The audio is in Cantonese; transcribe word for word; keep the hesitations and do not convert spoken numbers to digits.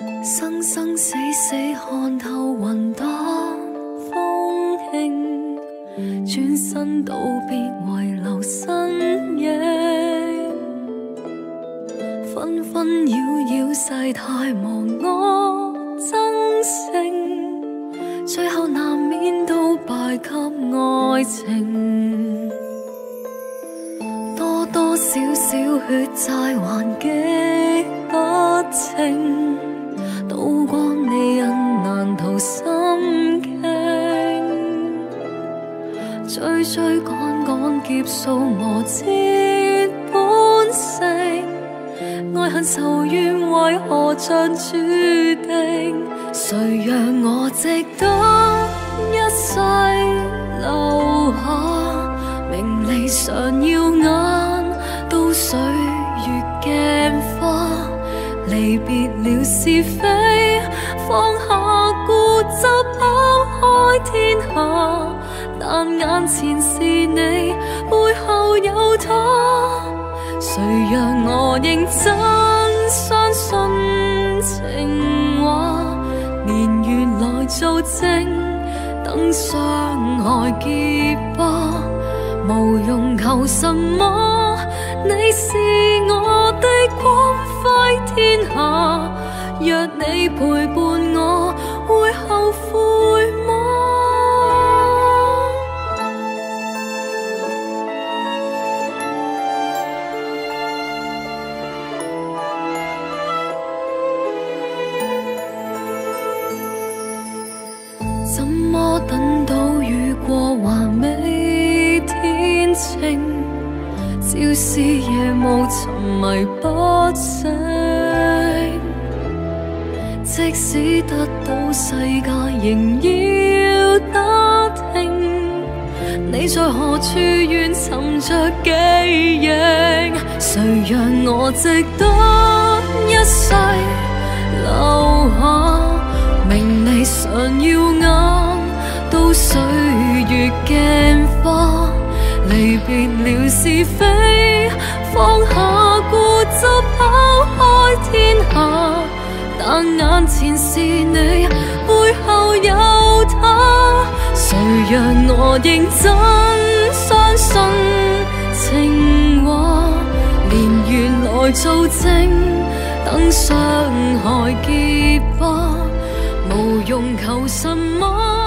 生生死死看透云淡风轻，转身道别遗留身影，纷纷扰扰世态忘我真性，最后难免都败给爱情。多多少少血债还记不清，渡過你人難逃心境，追追趕趕劫數磨折本性，愛恨仇怨為何像注定？誰讓我值得一世留下名利常耀眼，到歲月鏡花。離別了是非，放下固執拋開天下，但眼前是你，背後有他。誰讓我認真相信情話，年月來做證，等傷害結疤，無用求什麼，你是我的光輝天下，若你陪伴我，會後悔嗎？怎麼等到雨過還未天晴，朝思夜霧沉迷不醒，即使得到世界仍要打聽，你在何處願尋着記憶？誰讓我值得一世留下名利常耀眼，到歲月鏡花。離別了是非，放下固執拋開天下，但眼前是你，背後有他。誰讓我認真相信情話，年月來做證，等傷害結疤，無用求什麼。